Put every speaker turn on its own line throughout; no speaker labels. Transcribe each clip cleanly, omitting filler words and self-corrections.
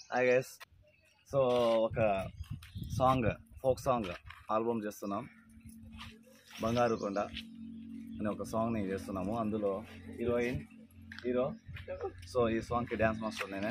I guess so ఒక song folk song album చేస్తున్నాం బంగారు కొండ అనే ఒక సాంగ్ని చేస్తున్నాము. అందులో హీరోయిన్ హీరో. సో ఈ సాంగ్కి డ్యాన్స్ మాస్టర్ నేనే.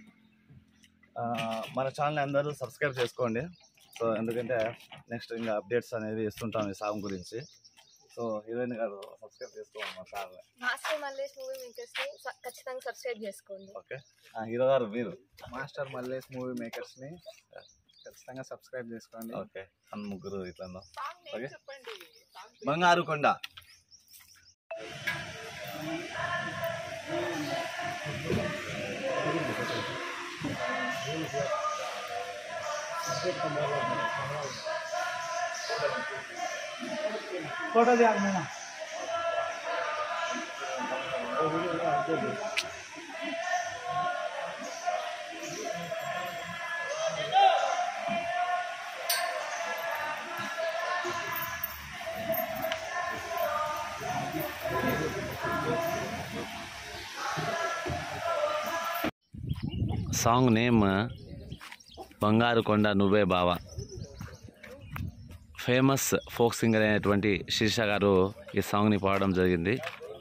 మన ఛానల్ని అందరూ సబ్స్క్రైబ్ చేసుకోండి. సో ఎందుకంటే నెక్స్ట్ ఇంకా అప్డేట్స్ అనేది ఇస్తుంటాం ఈ సాంగ్ గురించి. సో హీరోయిన్ గారు సబ్స్క్రైబ్ చేసుకోండి మా ఛానల్.
మాస్టర్ మల్లేష్ మూవీ మేకర్స్ ని ఖచ్చితంగా సబ్స్క్రైబ్ చేసుకోండి.
ఓకే హీరో గారు మీరు
మాస్టర్ మల్లేష్ మూవీ మేకర్స్ ని ఖచ్చితంగా సబ్స్క్రైబ్ చేసుకోండి.
ఓకే అన్న ముగ్గురు ఇట్లా ఓకే. బంగారు కొండ
ఫోటో దిగాలి.
సాంగ్ నేమ్ బంగారు కొండ నువ్వే బావా. ఫేమస్ ఫోక్ సింగర్ అయినటువంటి శీర్ష గారు ఈ సాంగ్ని పాడడం జరిగింది.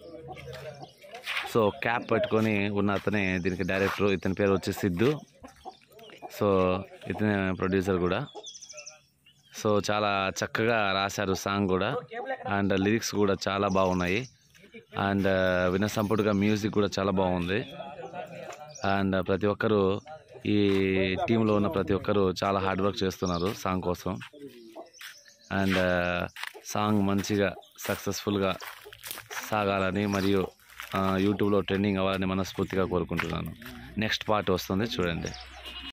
సో క్యాప్ పెట్టుకొని ఉన్న అతనే దీనికి డైరెక్టర్. ఇతని పేరు వచ్చి సిద్ధు. సో ఇతనే ప్రొడ్యూసర్ కూడా. సో చాలా చక్కగా రాశారు సాంగ్ కూడా. అండ్ లిరిక్స్ కూడా చాలా బాగున్నాయి. అండ్ వినసంపుడుగా మ్యూజిక్ కూడా చాలా బాగుంది. అండ్ ప్రతి ఒక్కరూ ఈ టీంలో ఉన్న ప్రతి ఒక్కరూ చాలా హార్డ్ వర్క్ చేస్తున్నారు సాంగ్ కోసం. అండ్ సాంగ్ మంచిగా సక్సెస్ఫుల్గా సాగాలని మరియు యూట్యూబ్లో ట్రెండింగ్ అవ్వాలని మనస్ఫూర్తిగా కోరుకుంటున్నాను. నెక్స్ట్ పార్ట్ వస్తుంది చూడండి.